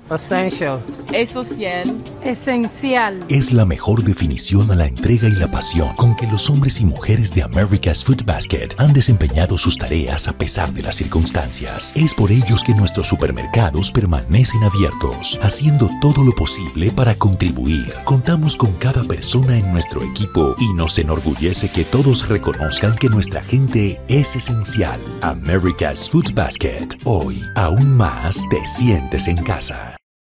Essential. Essentiel. Esencial. Es la mejor definición a la entrega y la pasión con que los hombres y mujeres de America's Food Basket han desempeñado sus tareas a pesar de las circunstancias. Es por ellos que nuestros supermercados permanecen abiertos, haciendo todo lo posible para contribuir. Contamos con cada persona en nuestro equipo y nos enorgullece que todos reconozcan que nuestra gente es esencial. America's Food Basket. Hoy, aún más, te sientes en casa.